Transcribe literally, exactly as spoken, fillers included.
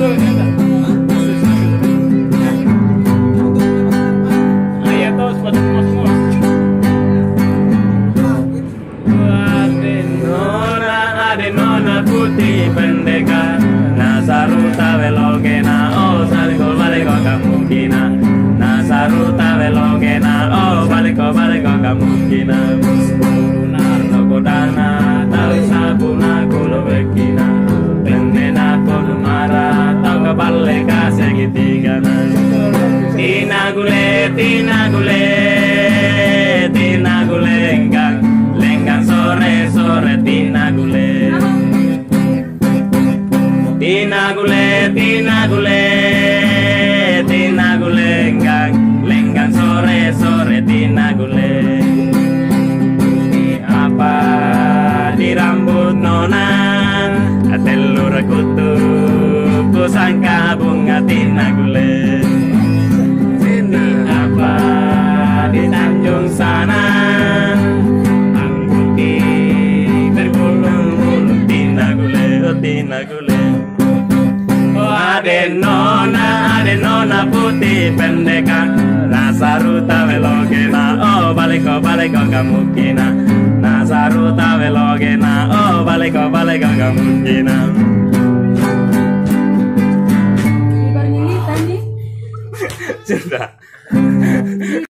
Ayo terus pada mos-mos. Adenona, adenona putih pendekar, Nasaruta velogena, oh saliko baliko kamukina, Nasaruta velogena, oh baliko baliko kamukina, Narno kodana, tali sabuna kulo bekina, Pendena kodumara, tau kaballe kasegitigana, Tina gule, tina gule, tina gule enggang, lenggang sore sore tina gule. Tina gule, tina gule, tina gule enggang, lenggang sore sore tina gule. Apa di rambut nona, telur kutu, kusangka bunga tina gule. Apa di Tanjung sana, putih bergulung-gulung tina gule, tina gule. Oh adenona, adenona putih pendekar, Nasaruta velogena, oh baliko baliko kamukina, Nasaruta velogena, oh baliko baliko kamukina. Sudah.